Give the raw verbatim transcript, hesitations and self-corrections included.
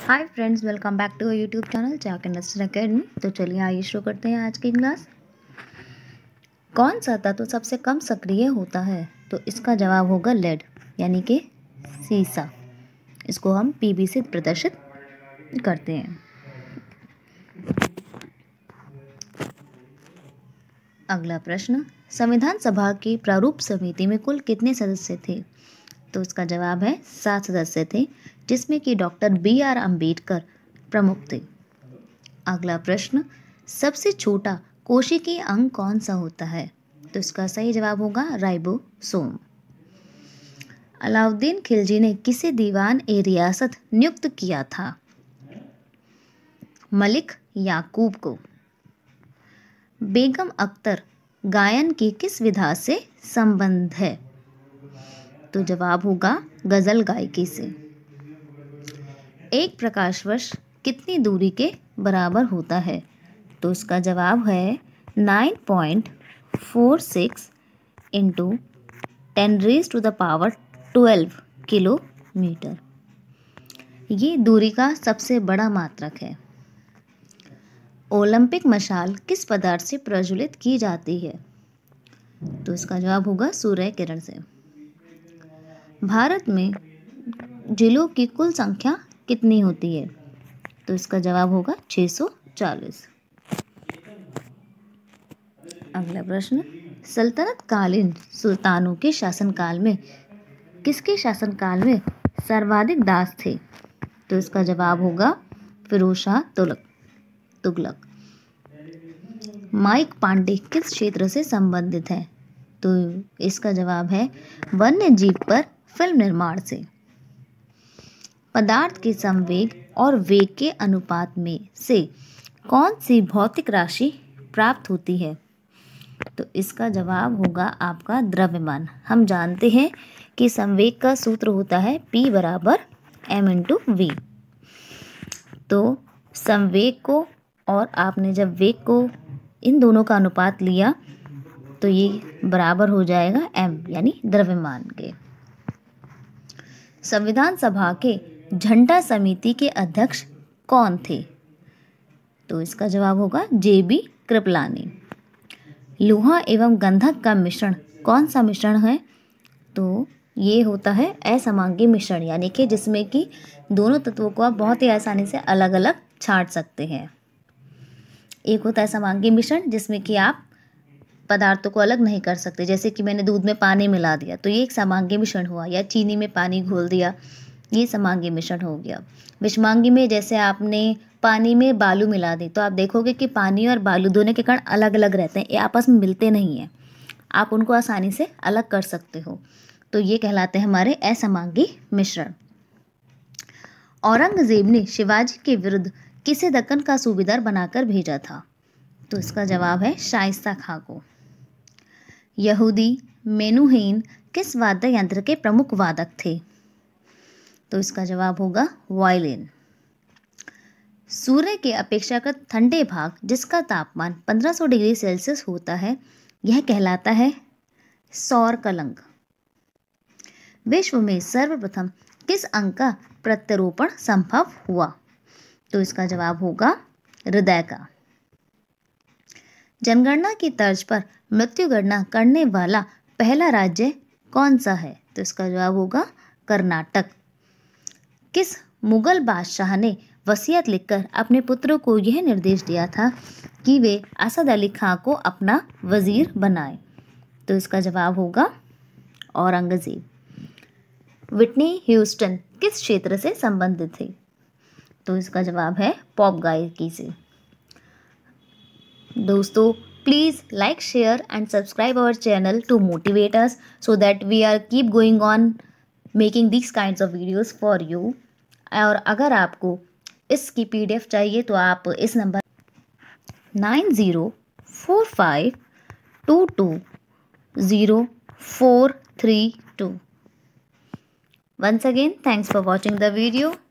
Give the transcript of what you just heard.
Hi friends, welcome back to YouTube channel chalk industry academy. तो चलिए आइए शुरू करते हैं आज की क्लास। कौन सा तत्व सबसे कम सक्रिय होता है? तो इसका जवाब होगा लेड, यानी कि सीसा। इसको हम पीबी से प्रदर्शित करते हैं। अगला प्रश्न, संविधान सभा की प्रारूप समिति में कुल कितने सदस्य थे? तो इसका जवाब है सात सदस्य थे, जिसमें कि डॉक्टर बी आर अम्बेडकर प्रमुख थे। अगला प्रश्न, सबसे छोटा कोशिकीय अंग कौन सा होता है? तो इसका सही जवाब होगा राइबोसोम। अलाउद्दीन खिलजी ने किसे दीवान ए रियासत नियुक्त किया था? मलिक याकूब को। बेगम अख्तर गायन की किस विधा से संबंध है? तो जवाब होगा गजल गायकी से। एक प्रकाश वर्ष कितनी दूरी के बराबर होता है? तो इसका जवाब है nine point four six into ten raise to the power twelve kilometre. ये दूरी का सबसे बड़ा मात्रक है। ओलंपिक मशाल किस पदार्थ से प्रज्वलित की जाती है? तो इसका जवाब होगा सूर्य किरण से। भारत में जिलों की कुल संख्या कितनी होती है? तो इसका जवाब होगा छह सौ चालीस। अगला प्रश्न, सल्तनत कालीन सुल्तानों के शासनकाल में किसके शासनकाल में सर्वाधिक दास थे? तो इसका जवाब होगा फिरोज शाह तुगलक तुगलक। माइक पांडे किस क्षेत्र से संबंधित है? तो इसका जवाब है वन्य जीव पर फिल्म निर्माण से। पदार्थ के संवेग और वेग के अनुपात में से कौन सी भौतिक राशि प्राप्त होती है? तो इसका जवाब होगा आपका द्रव्यमान। हम जानते हैं कि संवेग का सूत्र होता है P बराबर एम इंटू वी। तो संवेग को और आपने जब वेग को इन दोनों का अनुपात लिया तो ये बराबर हो जाएगा m, यानी द्रव्यमान के। संविधान सभा के झंडा समिति के अध्यक्ष कौन थे? तो इसका जवाब होगा जे बी कृपलानी। लोहा एवं गंधक का मिश्रण कौन सा मिश्रण है? तो ये होता है असमांगी मिश्रण, यानी कि जिसमें कि दोनों तत्वों को आप बहुत ही आसानी से अलग अलग छांट सकते हैं। एक होता है समांगी मिश्रण, जिसमें कि आप पदार्थों को अलग नहीं कर सकते। जैसे कि मैंने दूध में पानी मिला दिया तो ये एक समांगी मिश्रण हुआ, या चीनी में पानी घोल दिया, ये समांगी मिश्रण हो गया। विषमांगी में जैसे आपने पानी में बालू मिला दी तो आप देखोगे कि पानी और बालू दोनों के कण अलग अलग रहते हैं, ये आपस में मिलते नहीं हैं। आप उनको आसानी से अलग कर सकते हो, तो ये कहलाते हैं हमारे असमांगी मिश्रण। औरंगजेब ने शिवाजी के विरुद्ध किसे दक्कन का सूबेदार बनाकर भेजा था? तो इसका जवाब है शाइस्ता खां को। यहूदी मेनुहेन किस वाद्य यंत्र के प्रमुख वादक थे? तो इसका जवाब होगा वायलिन। सूर्य के अपेक्षाकृत ठंडे भाग जिसका तापमान पंद्रह सौ डिग्री सेल्सियस होता है, यह कहलाता है सौर कलंक। विश्व में सर्वप्रथम किस अंग का प्रत्यारोपण संभव हुआ? तो इसका जवाब होगा हृदय का। जनगणना की तर्ज पर मृत्यु गणना करने वाला पहला राज्य कौन सा है? तो इसका जवाब होगा कर्नाटक। किस मुगल बादशाह ने वसीयत लिखकर अपने पुत्रों को यह निर्देश दिया था कि वे असद अली खां को अपना वजीर बनाएं? तो इसका जवाब होगा औरंगजेब। विटनी ह्यूस्टन किस क्षेत्र से संबंधित थे? तो इसका जवाब है पॉप गायकी से। दोस्तों, please like, share and subscribe our channel to motivate us so that we are keep going on making these kinds of videos for you। और अगर आपको इसकी पीडीएफ चाहिए तो आप इस नंबर nine zero four five two two zero four three two. Once again, thanks for watching the video.